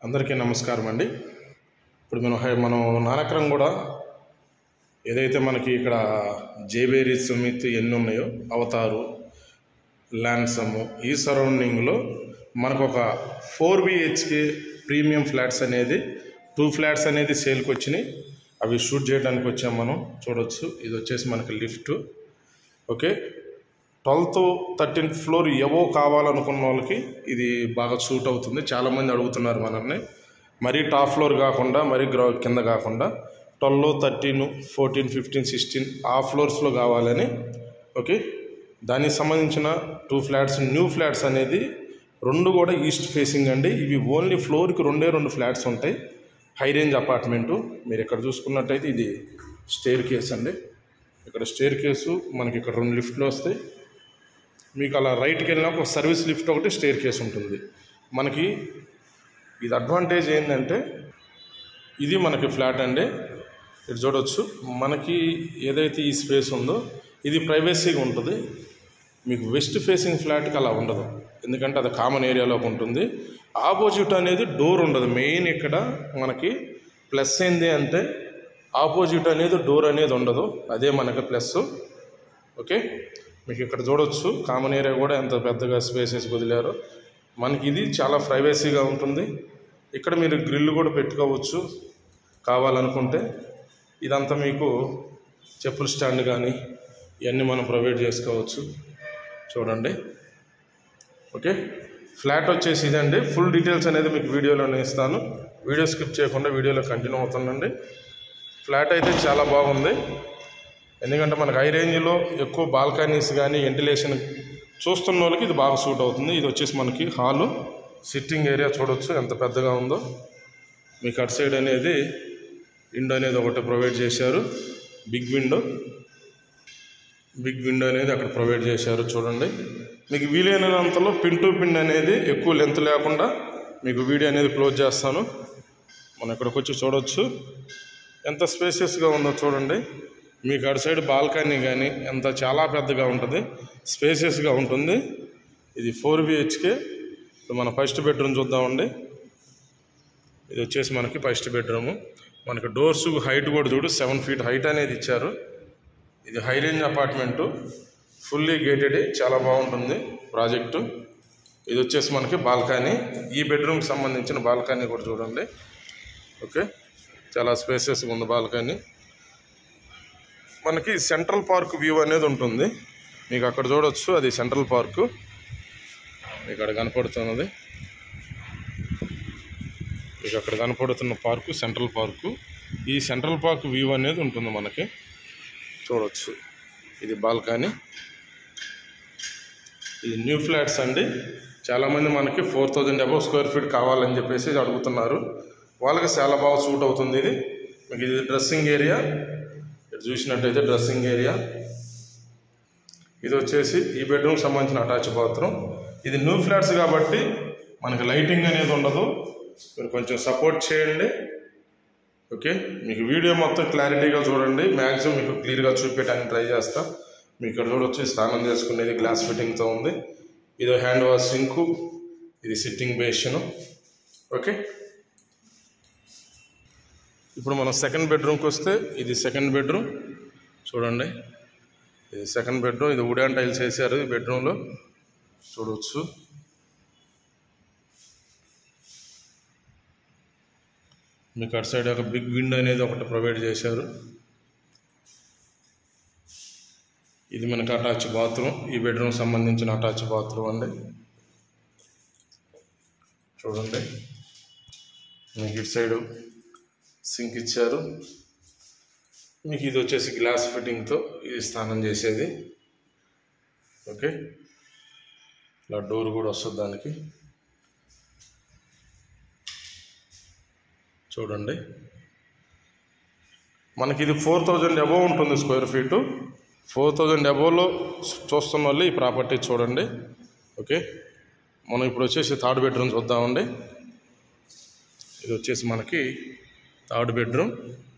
అందరికీ నమస్కారం అండి. ఇప్పుడు మనం నానక్రం కూడా ఏదైతే మనకి ఇక్కడ జేబేరి సుమిత్ ఎన్ని ఉన్నాయో అవతారు ల్యాన్సమ్ ఈ సరౌండింగ్లో మనకు ఒక 4 BHK ప్రీమియం ఫ్లాట్స్ అనేది 2 ఫ్లాట్స్ అనేది సేల్కి వచ్చినాయి. అవి షూట్ చేయడానికి వచ్చాం. మనం చూడవచ్చు. ఇది వచ్చేసి మనకి lift. Okay, 12th to 13th floor ఎవో కావాలనుకున్న వాళ్ళకి ఇది బాగా సూట్ అవుతుంది. చాలామంది అడుగుతున్నారు మనల్ని. మరీ టాప్ ఫ్లోర్ కాకుండా మరీ కింద కాకుండా 12, 13, 14, 15, 16 ఆ ఫ్లోర్స్లో కావాలని. ఓకే, దానికి సంబంధించిన 2 ఫ్లాట్స్ న్యూ ఫ్లాట్స్ అనేది 2 కూడా ఈస్ట్ ఫేసింగ్ అండి. ఇవి ఓన్లీ ఫ్లోర్కి 2 ఫ్లాట్స్ ఉంటాయి. High range apartment. మీరు ఇక్కడ చూసుకున్నట్టయితే ఇది స్టేర్ కేస్ అండి. ఇక్కడ స్టేర్ కేసు మనకి ఇక్కడ 2 లిఫ్ట్లు వస్తాయి. మీకు అలా రైట్కి వెళ్ళినా ఒక సర్వీస్ లిఫ్ట్ ఒకటి స్టేర్ కేస్ ఉంటుంది. మనకి ఇది అడ్వాంటేజ్ ఏంటంటే ఇది మనకి ఫ్లాట్ అండి. ఇది చూడవచ్చు. మనకి ఏదైతే ఈ స్పేస్ ఉందో ఇది ప్రైవసీగా ఉంటుంది. మీకు వెస్ట్ ఫేసింగ్ ఫ్లాట్కి అలా ఉండదు, ఎందుకంటే అది కామన్ ఏరియాలోకి ఉంటుంది. ఆపోజిట్ అనేది డోర్ ఉండదు. మెయిన్ ఇక్కడ మనకి ప్లస్ ఏంది అంటే ఆపోజిట్ అనేది డోర్ అనేది ఉండదు. అదే మనకి ప్లస్. ఓకే, మీకు ఇక్కడ చూడవచ్చు కామన్ ఏరియా కూడా ఎంత పెద్దగా స్పేసెస్ వదిలారో. మనకి ఇది చాలా ప్రైవసీగా ఉంటుంది. ఇక్కడ మీరు గ్రిల్ కూడా పెట్టుకోవచ్చు కావాలనుకుంటే. ఇదంతా మీకు చెప్పుల స్టాండ్ కానీ ఇవన్నీ మనం ప్రొవైడ్ చేసుకోవచ్చు. చూడండి. ఓకే, ఫ్లాట్ వచ్చేసి ఇదండి. ఫుల్ డీటెయిల్స్ అనేది మీకు వీడియోలోనే ఇస్తాను. వీడియో స్కిప్ చేయకుండా వీడియోలో కంటిన్యూ అవుతుందండి. ఫ్లాట్ అయితే చాలా బాగుంది, ఎందుకంటే మనకు హై రేంజ్లో ఎక్కువ బాల్కనీస్ కానీ వెంటిలేషన్ చూస్తున్న వాళ్ళకి ఇది బాగా సూట్ అవుతుంది. ఇది వచ్చేసి మనకి హాలు, సిట్టింగ్ ఏరియా చూడవచ్చు ఎంత పెద్దగా ఉందో. మీకు అటు సైడ్ అనేది విండో అనేది ఒకటి ప్రొవైడ్ చేశారు. బిగ్ విండో అనేది అక్కడ ప్రొవైడ్ చేశారు. చూడండి. మీకు వీలైనంతలో పిన్ టు పిన్ అనేది ఎక్కువ లెంత్ లేకుండా మీకు వీడియో అనేది క్లోజ్ చేస్తాను. మనం ఇక్కడికి వచ్చి చూడవచ్చు ఎంత స్పేసియస్గా ఉందో. చూడండి. మీకు అటు సైడ్ బాల్కనీ కానీ ఎంత చాలా పెద్దగా ఉంటుంది, స్పేసియస్గా ఉంటుంది. ఇది 4 BHK. మన ఫస్ట్ బెడ్రూమ్ చూద్దామండి. ఇది వచ్చేసి మనకి ఫస్ట్ బెడ్రూము. మనకి డోర్స్ హైట్ కూడా చూడు 7 feet హైట్ అనేది ఇచ్చారు. ఇది high range apartment, fully gated, చాలా బాగుంటుంది ప్రాజెక్టు. ఇది వచ్చేసి మనకి బాల్కనీ. ఈ బెడ్రూమ్కి సంబంధించిన బాల్కనీ కూడా చూడండి. ఓకే, చాలా స్పేసియస్గా ఉంది బాల్కనీ. మనకి సెంట్రల్ పార్క్ వ్యూ అనేది ఉంటుంది. మీకు అక్కడ చూడవచ్చు, అది సెంట్రల్ పార్కు ఇక్కడ కనపడుతున్నది. మీకు అక్కడ కనపడుతున్న పార్కు సెంట్రల్ పార్కు. ఈ సెంట్రల్ పార్క్ వ్యూ అనేది ఉంటుంది మనకి. చూడవచ్చు. ఇది బాల్కనీ. ఇది న్యూ ఫ్లాట్స్ అండి. చాలామంది మనకి 4000 above స్క్వేర్ ఫీట్ కావాలని చెప్పేసి అడుగుతున్నారు. వాళ్ళకి చాలా బాగా సూట్ అవుతుంది ఇది. మీకు ఇది డ్రెస్సింగ్ ఏరియా. చూసినట్టయితే డ్రెస్సింగ్ ఏరియా. ఇది వచ్చేసి ఈ బెడ్రూమ్కి సంబంధించిన అటాచ్ బాత్రూమ్. ఇది న్యూ ఫ్లాట్స్ కాబట్టి మనకి లైటింగ్ అనేది ఉండదు. మీరు కొంచెం సపోర్ట్ చేయండి. ఓకే, మీకు వీడియో మొత్తం క్లారిటీగా చూడండి. మ్యాక్సిమం మీకు క్లియర్గా చూపించడానికి ట్రై చేస్తా. మీకు ఇక్కడ చూడొచ్చి స్నానం చేసుకునేది గ్లాస్ ఫిట్టింగ్తో ఉంది. ఇది హ్యాండ్ వాష్ సింకు, ఇది సిట్టింగ్ బేసిన్. ఓకే, ఇప్పుడు మనం సెకండ్ బెడ్రూమ్కి వస్తే ఇది సెకండ్ బెడ్రూమ్. చూడండి. ఇది సెకండ్ బెడ్రూమ్. ఇది వుడెన్ టైల్స్ వేసారు ఈ బెడ్రూమ్లో. చూడవచ్చు. మీకు అటు సైడ్ ఒక బిగ్ విండో అనేది ఒకటి ప్రొవైడ్ చేశారు. ఇది మనకి అటాచ్ బాత్రూమ్. ఈ బెడ్రూమ్ సంబంధించిన అటాచ్ బాత్రూమ్ అండి. చూడండి. మీకు ఇటు సైడు సింక్ ఇచ్చారు. మీకు ఇది వచ్చేసి గ్లాస్ ఫిట్టింగ్తో ఇది స్నానం చేసేది. ఓకే, ఇలా డోర్ కూడా వస్తుంది దానికి. చూడండి. మనకి ఇది 4000 above ఉంటుంది స్క్వేర్ ఫీటు. 4000 aboveలో చూస్తున్న వాళ్ళు ఈ ప్రాపర్టీ చూడండి. ఓకే, మనం ఇప్పుడు వచ్చేసి థర్డ్ బెడ్రూమ్ చూద్దామండి. ఇది వచ్చేసి మనకి థర్డ్ బెడ్రూమ్.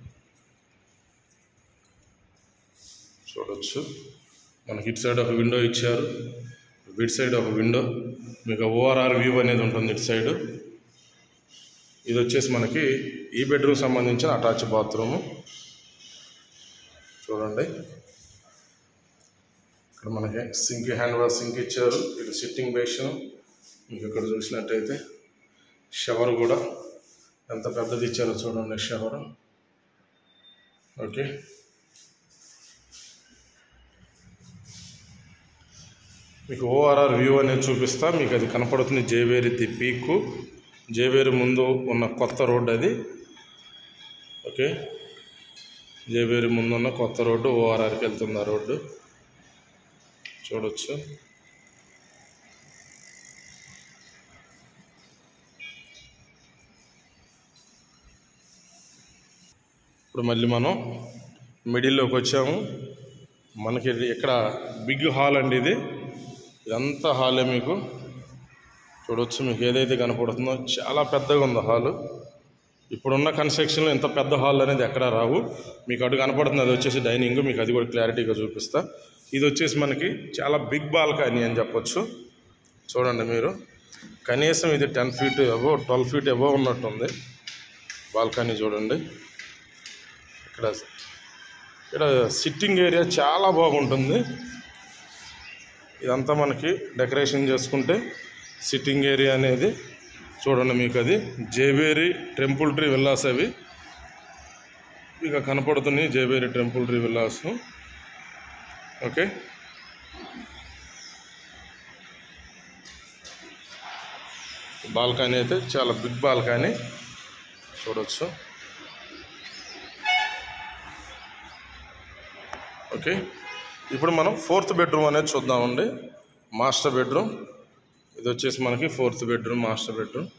చూడవచ్చు. మనకి ఇటు సైడ్ ఒక విండో ఇచ్చారు, ఇటు సైడ్ ఒక విండో. మీకు ఓఆర్ఆర్ వ్యూ అనేది ఉంటుంది ఇటు సైడ్. ఇది వచ్చేసి మనకి ఈ బెడ్రూమ్ సంబంధించిన అటాచ్ బాత్రూము. చూడండి, ఇక్కడ మనకి సింక్, హ్యాండ్ వాష్ సింక్ ఇచ్చారు. ఇది సిట్టింగ్ బేషన్. మీకు ఇక్కడ చూసినట్టయితే షవర్ కూడా ఎంత పెద్దది ఇచ్చారో చూడండి, షవర్. ఓకే, మీకు ఓఆర్ఆర్ వ్యూ అనేది చూపిస్తా. మీకు అది కనపడుతుంది జేవేరి ది పీక్. జేవేరి ముందు ఉన్న కొత్త రోడ్డు అది. ఓకే, జేవేరి ముందు ఉన్న కొత్త రోడ్డు ఓఆర్ఆర్కి వెళ్తుంది. ఆ రోడ్డు చూడొచ్చు. ఇప్పుడు మళ్ళీ మనం మిడిల్లోకి వచ్చాము. మనకి ఇక్కడ బిగ్ హాల్ అండి. ఇదంతా హాలే. మీకు చూడవచ్చు, మీకు ఏదైతే కనపడుతుందో చాలా పెద్దగా ఉంది హాలు. ఇప్పుడున్న కన్స్ట్రక్షన్లో ఇంత పెద్ద హాల్ అనేది ఎక్కడా రావు. మీకు అటు కనపడుతుంది, అది వచ్చేసి డైనింగ్. మీకు అది కూడా క్లారిటీగా చూపిస్తా. ఇది వచ్చేసి మనకి చాలా బిగ్ బాల్కనీ అని చెప్పొచ్చు. చూడండి మీరు, కనీసం ఇది 10 feet అబో 12 feet అబో ఉన్నట్టుంది బాల్కనీ. చూడండి, ఇక్కడ సిట్టింగ్ ఏరియా చాలా బాగుంటుంది. ఇదంతా మనకి డెకరేషన్ చేసుకుంటే సిట్టింగ్ ఏరియా అనేది చూడండి. మీకు అది జేవేరి టెంపుల్ ట్రీ విల్లాస్. అవి ఇక కనపడుతున్నాయి, జేవేరి temple tree villas. Okay, balcony అయితే చాలా బిగ్ బాల్కనీ చూడవచ్చు. ఓకే, ఇప్పుడు మనం 4th బెడ్రూమ్ అనేది చూద్దామండి. Master bedroom. ఇది వచ్చేసి మనకి 4th బెడ్రూమ్, మాస్టర్ బెడ్రూమ్.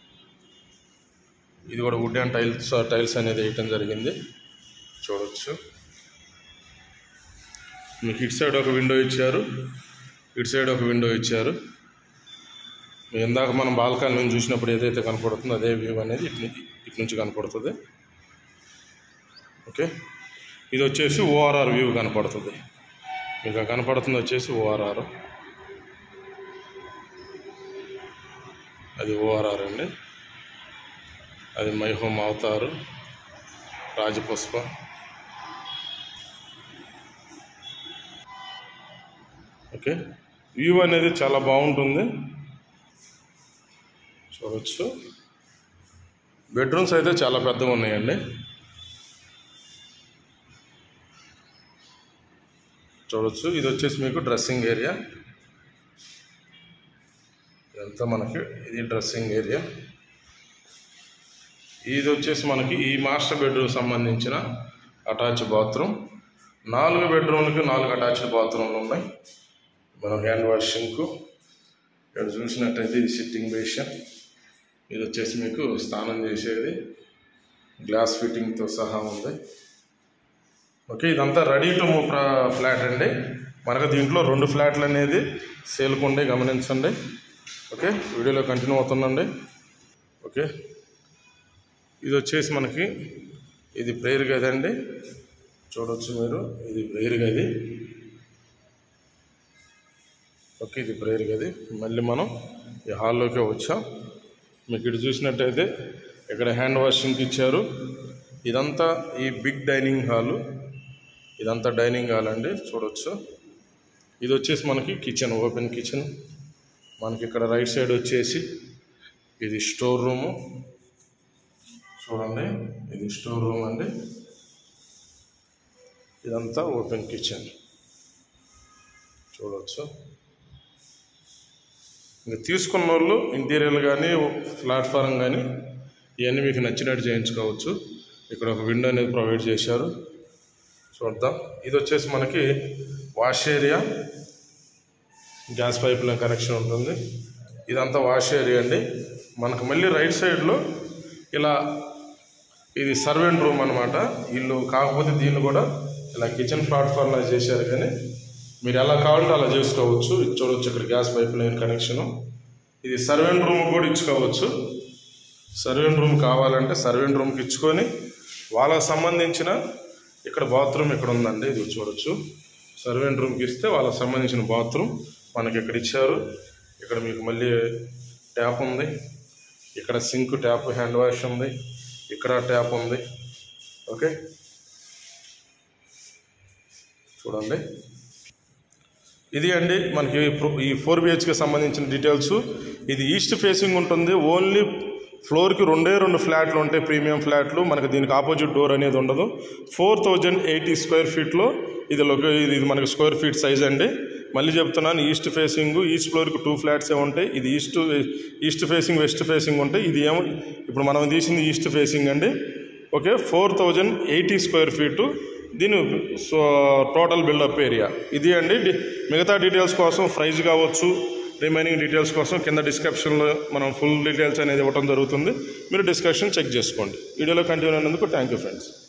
ఇది కూడా వుడ్ అండ్ టైల్స్ అనేది వేయటం జరిగింది. చూడవచ్చు, మీకు ఇటు సైడ్ ఒక విండో ఇచ్చారు, ఇటు సైడ్ ఒక విండో ఇచ్చారు. మీకు ఇందాక మనం బాల్కనీ నుంచి చూసినప్పుడు ఏదైతే కనపడుతుందో అదే వ్యూ అనేది ఇటు నుంచి కనపడుతుంది. ఓకే, ఇది వచ్చేసి ఓఆర్ఆర్ వ్యూ కనపడుతుంది. మీకు కనపడుతుంది వచ్చేసి ఓఆర్ఆర్. అది ఓఆర్ఆర్ అండి. అది మై హోమ్ అవతారు, రాజపుష్ప. ఓకే, వ్యూ అనేది చాలా బాగుంటుంది. చూడవచ్చు, బెడ్రూమ్స్ అయితే చాలా పెద్దగా ఉన్నాయండి. చూడవచ్చు, ఇది వచ్చేసి మీకు డ్రెస్సింగ్ ఏరియా. ఇదంతా మనకి ఇది డ్రెస్సింగ్ ఏరియా. ఇది వచ్చేసి మనకి ఈ మాస్టర్ బెడ్రూమ్ సంబంధించిన అటాచ్ బాత్రూమ్. 4 బెడ్రూమ్లకి 4 అటాచ్డ్ బాత్రూమ్లు ఉన్నాయి. మనం హ్యాండ్ వాష్ సింక్. ఇక్కడ చూసినట్టయితే ఇది సిట్టింగ్ బేషన్. ఇది వచ్చేసి మీకు స్నానం చేసేది, గ్లాస్ ఫిట్టింగ్తో సహా ఉంది. ఓకే, ఇదంతా రెడీ టు మూవ్ ఫ్లాట్ అండి. మనకు దీంట్లో 2 ఫ్లాట్లు అనేది సేల్కు ఉండే, గమనించండి. ఓకే, వీడియోలో కంటిన్యూ అవుతుందండి. ఓకే, ఇది వచ్చేసి మనకి ఇది ప్రేయర్ గది అండి. చూడవచ్చు మీరు, ఇది ప్రేయర్ గది. ఓకే, ఇది ప్రేయర్ గది. మళ్ళీ మనం ఈ హాల్లోకి వచ్చాం. మీకు ఇటు చూసినట్టయితే ఇక్కడ హ్యాండ్ వాషింగ్కి ఇచ్చారు. ఇదంతా ఈ బిగ్ డైనింగ్ హాలు. ఇదంతా డైనింగ్ హాల్ అండి. చూడవచ్చు, ఇది వచ్చేసి మనకి కిచెన్, ఓపెన్ కిచెన్. మనకి ఇక్కడ రైట్ సైడ్ వచ్చేసి ఇది స్టోర్ రూము. చూడండి, ఇది స్టోర్ రూమ్ అండి. ఇదంతా ఓపెన్ కిచెన్. చూడవచ్చు, ఇంకా తీసుకున్న వాళ్ళు ఇంటీరియర్ కానీ ప్లాట్ఫారం కానీ ఇవన్నీ మీకు నచ్చినట్టు చేయించుకోవచ్చు. ఇక్కడ ఒక విండో అనేది ప్రొవైడ్ చేశారు. చూద్దాం, ఇది వచ్చేసి మనకి wash area, gas pipe line connection ఉంటుంది. ఇదంతా వాష్ ఏరియా అండి. మనకు మళ్ళీ రైట్ సైడ్లో ఇలా ఇది సర్వెంట్ రూమ్ అనమాట. ఇల్లు కాకపోతే దీన్ని కూడా ఇలా కిచెన్ ప్లాట్ఫామ్లా చేశారు, కానీ మీరు ఎలా కావాలంటే అలా చేసుకోవచ్చు. ఇది చూడవచ్చు, ఇక్కడ గ్యాస్ పైప్ లైన్ కనెక్షను. ఇది సర్వెంట్ రూమ్ కూడా ఇచ్చుకోవచ్చు. సర్వెంట్ రూమ్ కావాలంటే సర్వెంట్ రూమ్కి ఇచ్చుకొని వాళ్ళకి సంబంధించిన ఇక్కడ బాత్రూమ్ ఇక్కడ ఉందండి. ఇది చూడవచ్చు, సర్వెంట్ రూమ్కి ఇస్తే వాళ్ళకి సంబంధించిన బాత్రూమ్ మనకి ఇక్కడ ఇచ్చారు. ఇక్కడ మీకు మళ్ళీ ట్యాప్ ఉంది. ఇక్కడ సింక్ ట్యాప్ హ్యాండ్ వాష్ ఉంది, ఇక్కడ ట్యాప్ ఉంది. ఓకే, చూడండి. ఇది అండి మనకి ఈ 4 BHK సంబంధించిన డీటెయిల్స్. ఇది ఈస్ట్ ఫేసింగ్ ఉంటుంది. ఓన్లీ ఫ్లోర్కి 2 ఫ్లాట్లు ఉంటాయి, ప్రీమియం ఫ్లాట్లు. మనకి దీనికి ఆపోజిట్ డోర్ అనేది ఉండదు. 4080 స్క్వేర్ ఫీట్లో ఇది మనకి స్క్వేర్ ఫీట్ సైజ్ అండి. మళ్ళీ చెప్తున్నాను, ఈస్ట్ ఫేసింగ్, ఈస్ట్ ఫ్లోర్కి 2 ఫ్లాట్సే ఉంటాయి. ఇది ఈస్ట్ ఫేసింగ్, వెస్ట్ ఫేసింగ్ ఉంటాయి. ఇది ఏమో ఇప్పుడు మనం తీసింది ఈస్ట్ ఫేసింగ్ అండి. ఓకే, 4080 స్క్వేర్ ఫీటు దీని టోటల్ బిల్డప్ ఏరియా ఇది అండి. మిగతా డీటెయిల్స్ కోసం ప్రైజ్ కావచ్చు, రిమైనింగ్ డీటెయిల్స్ కోసం కింద డిస్క్రిప్షన్లో మనం ఫుల్ డీటెయిల్స్ అనేది ఇవ్వడం జరుగుతుంది. మీరు డిస్కషన్ చెక్ చేసుకోండి. వీడియోలో కంటిన్యూ అయినందుకు థ్యాంక్ యూ ఫ్రెండ్స్.